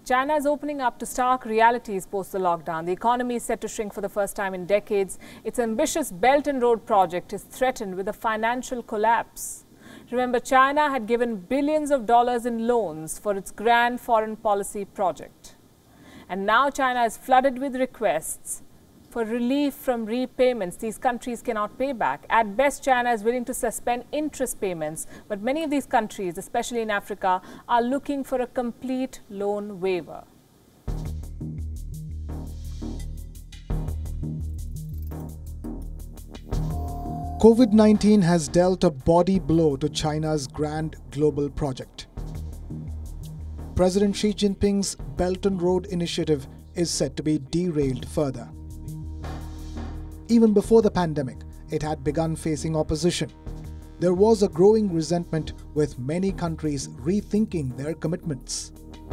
China is opening up to stark realities post the lockdown. The economy is set to shrink for the first time in decades. Its ambitious Belt and Road project is threatened with a financial collapse. Remember, China had given billions of dollars in loans for its grand foreign policy project. And now China is flooded with requests for relief from repayments these countries cannot pay back. At best, China is willing to suspend interest payments, but many of these countries, especially in Africa, are looking for a complete loan waiver. COVID-19 has dealt a body blow to China's grand global project. President Xi Jinping's Belt and Road initiative is set to be derailed further. Even before the pandemic, it had begun facing opposition. There was a growing resentment, with many countries rethinking their commitments.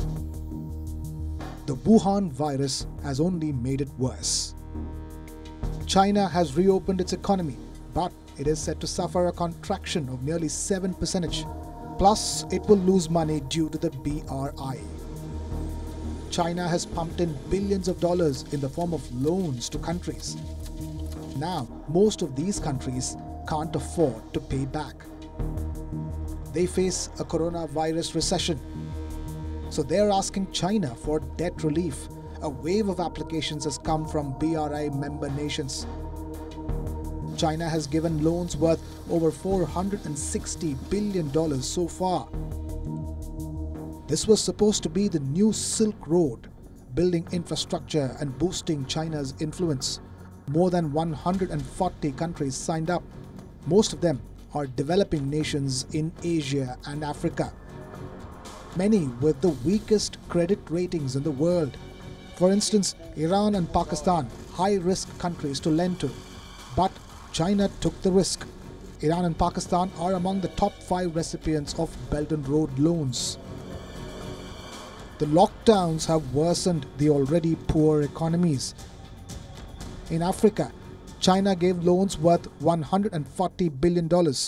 The Wuhan virus has only made it worse. China has reopened its economy, but it is set to suffer a contraction of nearly 7%. Plus, it will lose money due to the BRI. China has pumped in billions of dollars in the form of loans to countries. Now, most of these countries can't afford to pay back. They face a coronavirus recession. So they're asking China for debt relief. A wave of applications has come from BRI member nations. China has given loans worth over $460 billion so far. This was supposed to be the new Silk Road, building infrastructure and boosting China's influence. More than 140 countries signed up. Most of them are developing nations in Asia and Africa. Many with the weakest credit ratings in the world. For instance, Iran and Pakistan, high-risk countries to lend to. But China took the risk. Iran and Pakistan are among the top 5 recipients of Belt and Road loans. The lockdowns have worsened the already poor economies. In Africa, China gave loans worth $140 billion.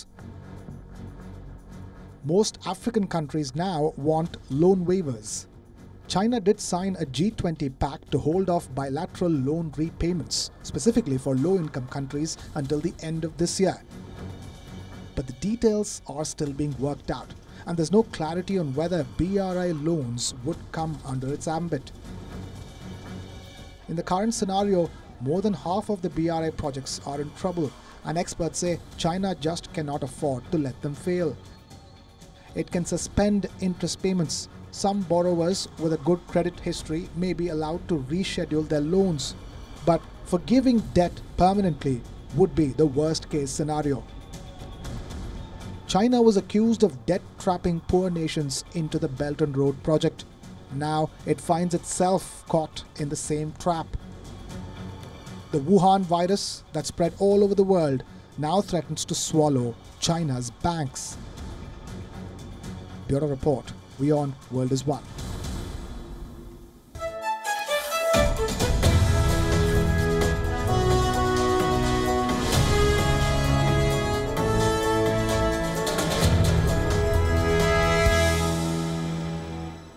Most African countries now want loan waivers. China did sign a G20 pact to hold off bilateral loan repayments, specifically for low-income countries, until the end of this year. But the details are still being worked out, and there's no clarity on whether BRI loans would come under its ambit. In the current scenario, more than half of the BRI projects are in trouble, and experts say China just cannot afford to let them fail. It can suspend interest payments. Some borrowers with a good credit history may be allowed to reschedule their loans, but forgiving debt permanently would be the worst-case scenario. China was accused of debt-trapping poor nations into the Belt and Road project. Now it finds itself caught in the same trap. The Wuhan virus that spread all over the world now threatens to swallow China's banks. Bureau Report, WION World is One.